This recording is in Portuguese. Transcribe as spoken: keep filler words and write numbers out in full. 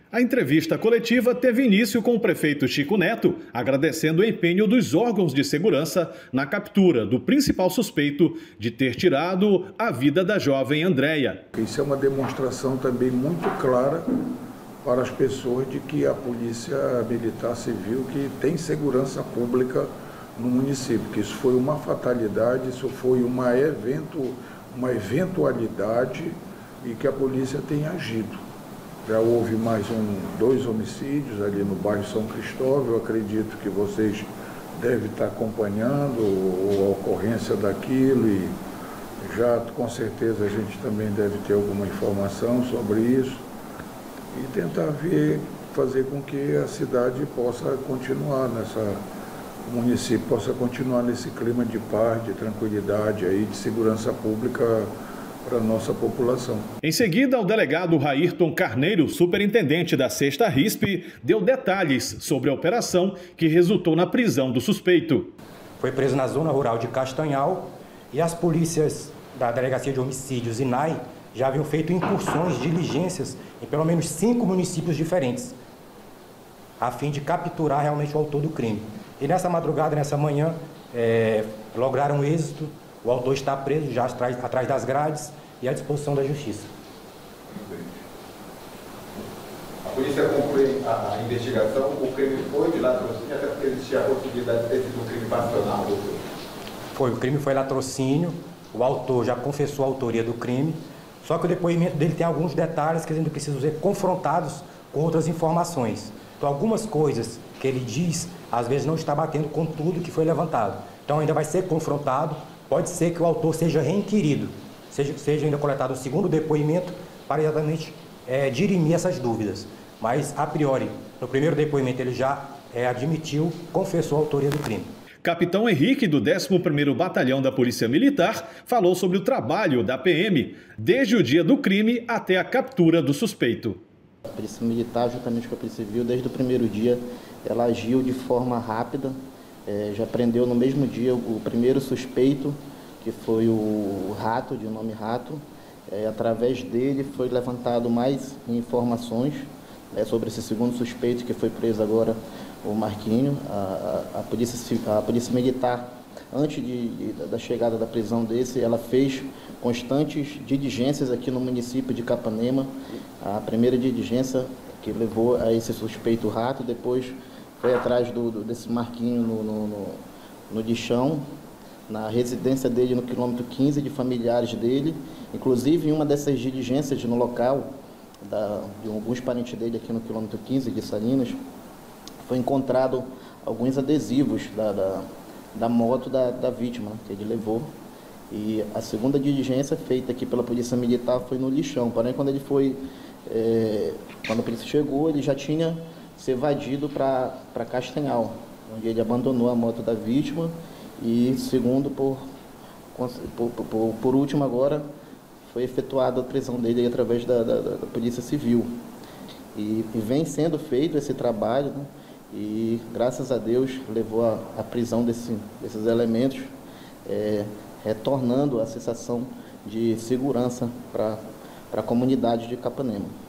A entrevista coletiva teve início com o prefeito Chico Neto, agradecendo o empenho dos órgãos de segurança na captura do principal suspeito de ter tirado a vida da jovem Andréia. Isso é uma demonstração também muito clara para as pessoas de que a Polícia Militar Civil que tem segurança pública no município, que isso foi uma fatalidade, isso foi uma, evento, uma eventualidade e que a polícia tem agido. Já houve mais um, dois homicídios ali no bairro São Cristóvão. Eu acredito que vocês devem estar acompanhando a ocorrência daquilo e já com certeza a gente também deve ter alguma informação sobre isso e tentar ver, fazer com que a cidade possa continuar nessa, o município possa continuar nesse clima de paz, de tranquilidade aí, de segurança pública para a nossa população. Em seguida, o delegado Raírton Carneiro, superintendente da sexta RISP, deu detalhes sobre a operação que resultou na prisão do suspeito. Foi preso na zona rural de Castanhal e as polícias da Delegacia de Homicídios, I N A I, já haviam feito incursões, diligências em pelo menos cinco municípios diferentes, a fim de capturar realmente o autor do crime. E nessa madrugada, nessa manhã, é, lograram êxito. O autor está preso, já atrás, atrás das grades e à disposição da Justiça. A polícia conclui a, a investigação, o crime foi de latrocínio, até porque existia a possibilidade de ter sido um crime passional. Foi, o crime foi latrocínio, o autor já confessou a autoria do crime, só que o depoimento dele tem alguns detalhes que ainda precisam ser confrontados com outras informações. Então, algumas coisas que ele diz, às vezes não está batendo com tudo que foi levantado. Então, ainda vai ser confrontado. Pode ser que o autor seja reinquirido, seja, seja ainda coletado o segundo depoimento para exatamente é, dirimir essas dúvidas. Mas, a priori, no primeiro depoimento ele já é, admitiu, confessou a autoria do crime. Capitão Henrique, do décimo primeiro Batalhão da Polícia Militar, falou sobre o trabalho da P M desde o dia do crime até a captura do suspeito. A Polícia Militar, juntamente com a Polícia Civil, desde o primeiro dia, ela agiu de forma rápida. É, já prendeu no mesmo dia o primeiro suspeito, que foi o Rato, de nome Rato. É, através dele foi levantado mais informações é, sobre esse segundo suspeito, que foi preso agora, o Marquinho. A, a, a, polícia, a polícia Militar, antes de, de, da chegada da prisão desse, ela fez constantes diligências aqui no município de Capanema. A primeira diligência que levou a esse suspeito Rato, depois foi atrás do, do, desse Marquinho no, no, no, no lixão, na residência dele no quilômetro quinze, de familiares dele. Inclusive, em uma dessas diligências no local, da, de alguns parentes dele aqui no quilômetro quinze, de Salinas, foi encontrado alguns adesivos da, da, da moto da, da vítima, né, que ele levou. E a segunda diligência feita aqui pela Polícia Militar foi no lixão. Porém, quando ele foi, é, quando a polícia chegou, ele já tinha se evadido para Castanhal, onde ele abandonou a moto da vítima e, segundo, por, por, por, por último agora, foi efetuada a prisão dele através da, da, da Polícia Civil. E, e vem sendo feito esse trabalho, né, e, graças a Deus, levou a, a prisão desse, desses elementos, é, retornando a sensação de segurança para a comunidade de Capanema.